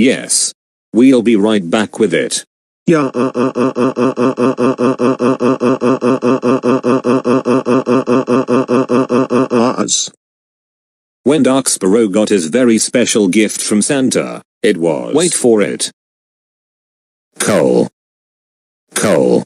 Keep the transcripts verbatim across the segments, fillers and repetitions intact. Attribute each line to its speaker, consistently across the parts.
Speaker 1: Yes. We'll be right back with it.
Speaker 2: Yeah.
Speaker 1: When Dark Spyro got his very special gift from Santa, it was— wait for it. Coal. Coal.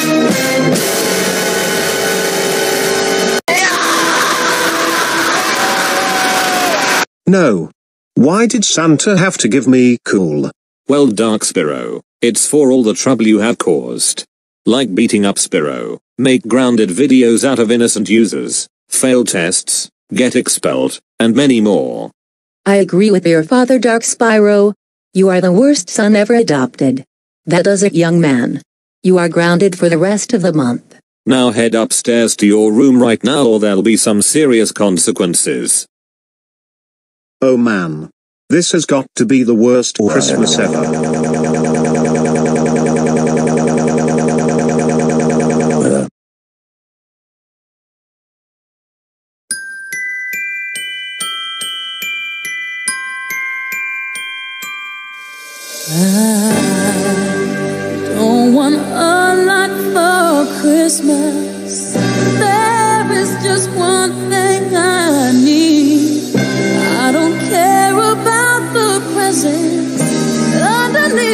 Speaker 2: No. Why did Santa have to give me coal?
Speaker 1: Well, Dark Spyro, it's for all the trouble you have caused. Like beating up Spyro, make grounded videos out of innocent users, fail tests, get expelled, and many more.
Speaker 3: I agree with your father, Dark Spyro. You are the worst son ever adopted. That does it, young man. You are grounded for the rest of the month.
Speaker 1: Now head upstairs to your room right now or there'll be some serious consequences.
Speaker 2: Oh man. This has got to be the worst Christmas ever.
Speaker 4: I don't want a lot for Christmas. There is just one thing I need. I don't care about the presents underneath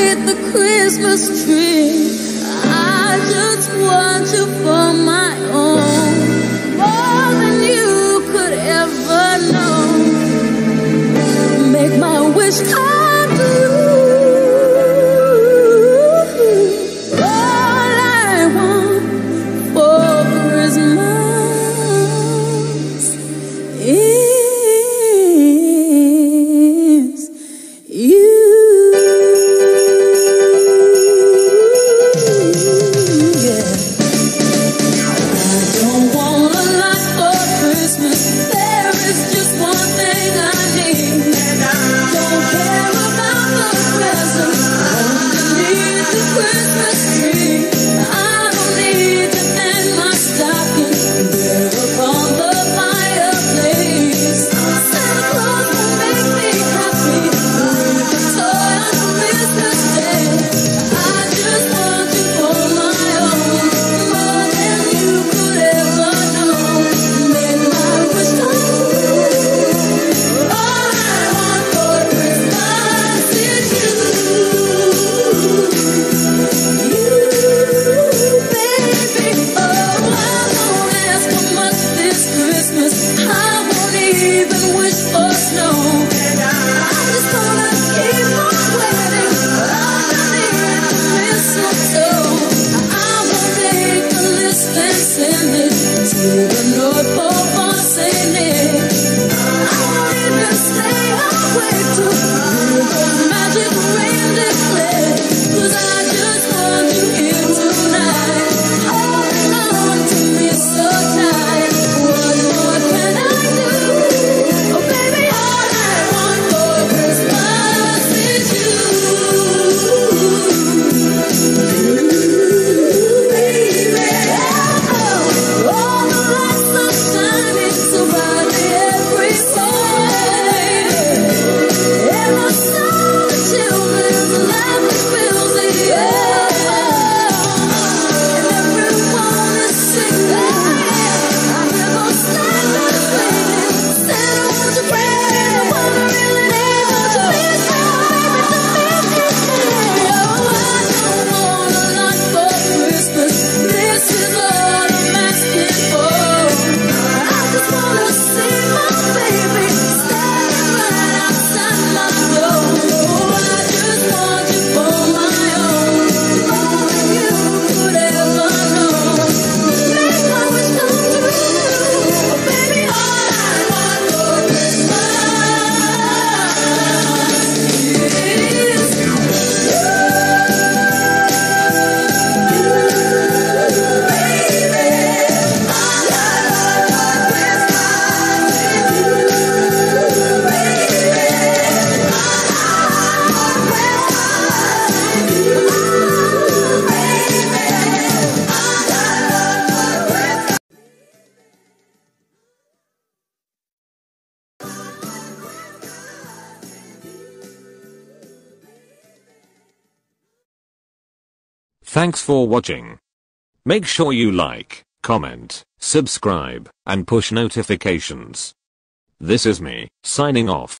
Speaker 1: Thanks for watching. Make sure you like, comment, subscribe, and push notifications. This is me, signing off.